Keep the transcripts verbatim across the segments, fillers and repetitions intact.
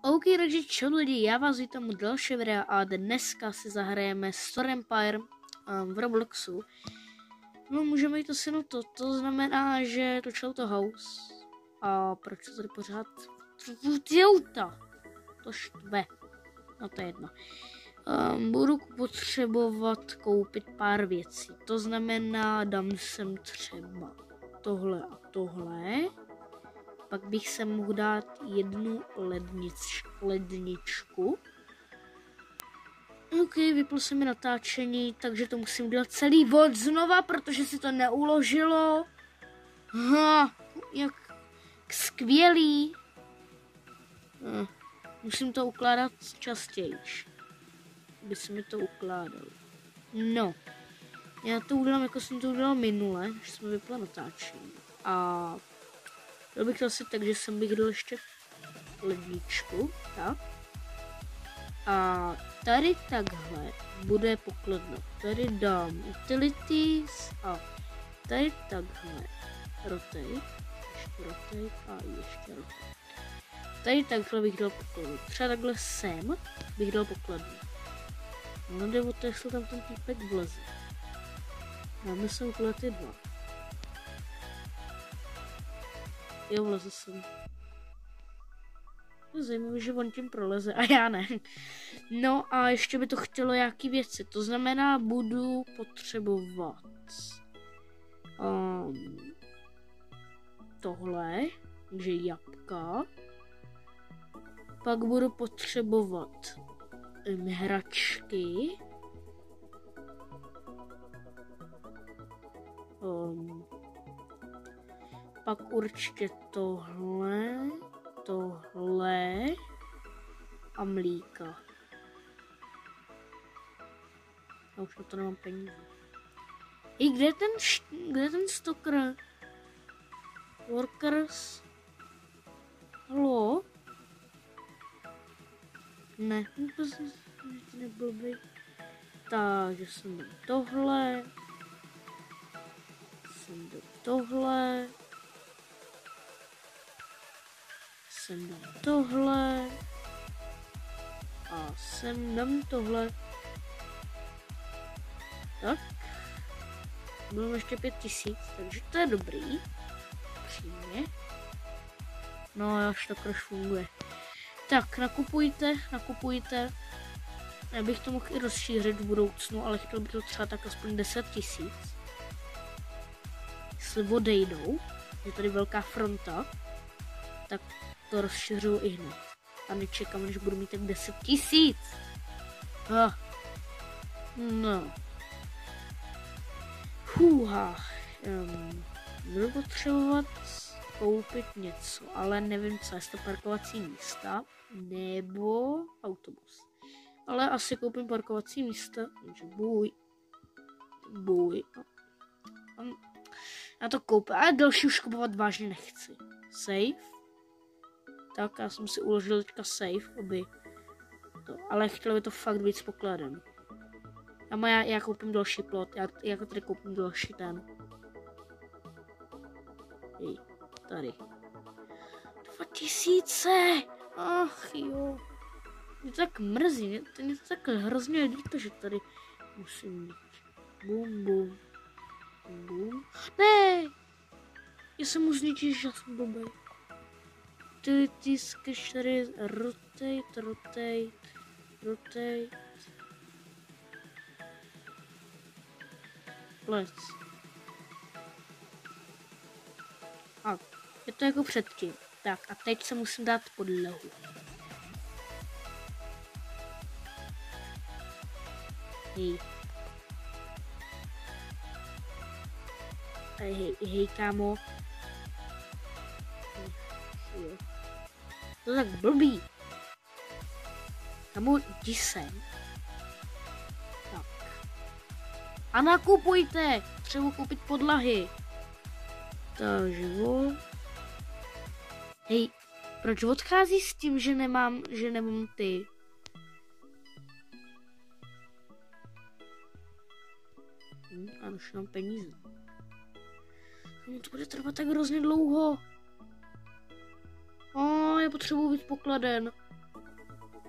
OK, takže čau lidi, já vás vítám u dalšího videa a dneska si zahrajeme Store Empire um, v Robloxu. No můžeme jít asi na to, to znamená, že to to house. A proč to tady pořád ty auta? To štve. No to je jedno. Um, budu potřebovat koupit pár věcí. To znamená, dám sem třeba tohle a tohle. Pak bych se mohl dát jednu lednič, ledničku. OK, vyplo se mi natáčení, takže to musím dělat celý od znova, protože si to neuložilo. Ha, jak skvělý. Hm, musím to ukládat častěji, aby se mi to ukládalo. No, já to udělám, jako jsem to udělal minule, než jsme vypla natáčení. A byl bych to asi tak, že jsem bych dal ještě ledničku, tak. A tady takhle bude pokladna. Tady dám utilities a tady takhle rotate, ještě rotate a ještě rotate. Tady takhle bych dal pokladnu. Třeba takhle sem bych dal pokladnu. No jde o to, jestli tam ten týpek vleze. Máme sem okolo ty dva. Jo, vleze jsem. To je zajímavé, že on tím proleze a já ne. No a ještě by to chtělo nějaký věci. To znamená, budu potřebovat um, tohle, takže jabka. Pak budu potřebovat um, hračky. Um, Pak určitě tohle, tohle a mlíka. Já už na to nemám peníze. I kde je ten, kde je ten stoker? Workers? Halo? Ne, to nebyl by. Takže jsem dal tohle. Jsem dal tohle. Sem dám tohle a sem dám tohle. Tak. Bylo ještě pět tisíc, takže to je dobrý. Přímě. No až tak už funguje. Tak, nakupujte, nakupujte. Já bych to mohl i rozšířit v budoucnu, ale chtěl bych to třeba tak aspoň deset tisíc. Jestli odejdou, je tady velká fronta, tak to rozšiřuju i hned. A nečekám, než budu mít tak deset tisíc. Ah. No. Hůha. Um, budu potřebovat koupit něco, ale nevím co, jestli to parkovací místa nebo autobus. Ale asi koupím parkovací místa, takže bůj. Bůj. Já to koupím, ale další už kupovat vážně nechci. Save. Tak já jsem si uložil teďka save, aby to, ale chtěl by to fakt být s pokladem. A já, já koupím další plot, já, já tady koupím další ten. Hej, tady. Dva tisíce! Ach jo. Mě to tak mrzí, mě to, mě to tak hrozně líto, že tady musím mít. Bum, bum. Bum. Ne! Já jsem mu zničil, že já jsem blbej. Utilities, tady rotate, rotate, rotate. Let's. A je to jako předtím. Tak a teď se musím dát podlahu. Hej. Hej, hej, hej kámo. Jo. To je tak blbý. Kamu, jdi sem. Tak. A nakupujte. Třeba koupit podlahy. Takže vo. Hej, proč odchází s tím, že nemám, že nemám ty? Hm, a už mám peníze. No to bude trvat tak hrozně dlouho. A já potřebuji být pokladen.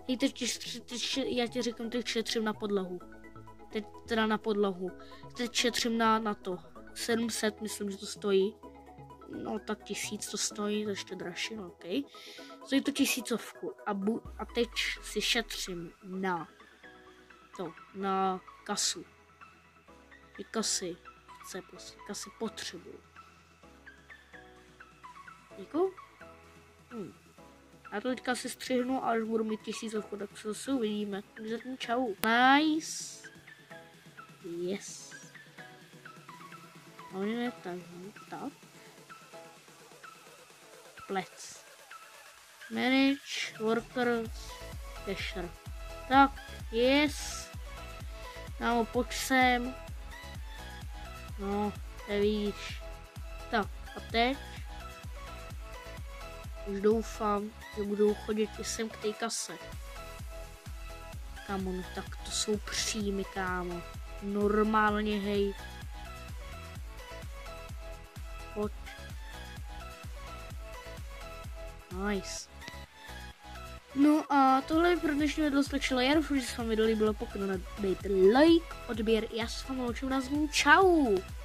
Hej, teď, teď, teď, já ti říkám, teď šetřím na podlahu. Teď teda na podlahu. Teď šetřím na, na to. sedm set, myslím, že to stojí. No tak tisíc to stojí, to ještě dražší, no ok. Stojí to tisícovku. A, bu, a teď si šetřím na to, na kasu. Ty kasy chce prostě, kasy potřebuju. Děkuju. Hm. Já to teďka si střihnu a až budu mít tisícovku, tak se zase uvidíme. Takže zatím čau. Nice. Yes. A oni ne tak, tak. Plec. Manage, workers, cashier. Tak, yes. Kámo, pojď sem. No, nevíš. Tak, a teď? Už doufám, že budou chodit i sem k té kase. Kámo, no tak to jsou příjmy, kámo. Normálně, hej. Pojď. Nice. No a tohle je pro dnešní video stačilo. Já doufám, že se vám video líbilo. Pokud ne, dejte like, odběr. Já se vám loučím na zvu. Čau.